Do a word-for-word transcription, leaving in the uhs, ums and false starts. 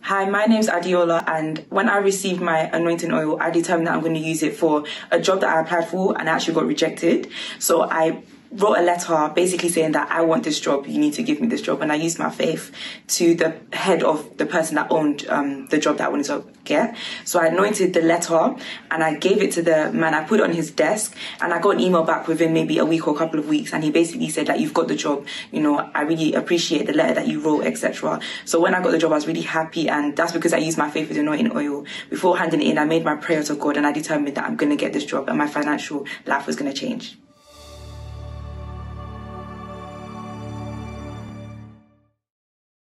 Hi, my name's Adiola, and when I received my anointing oil, I determined that I'm going to use it for a job that I applied for and I actually got rejected. So I wrote a letter basically saying that I want this job, you need to give me this job. And I used my faith to the head of the person that owned um, the job that I wanted to get. So I anointed the letter and I gave it to the man. I put it on his desk and I got an email back within maybe a week or a couple of weeks. And he basically said that you've got the job. You know, I really appreciate the letter that you wrote, et cetera. So when I got the job, I was really happy. And that's because I used my faith with anointing oil. Before handing it in, I made my prayer to God and I determined that I'm going to get this job and my financial life was going to change.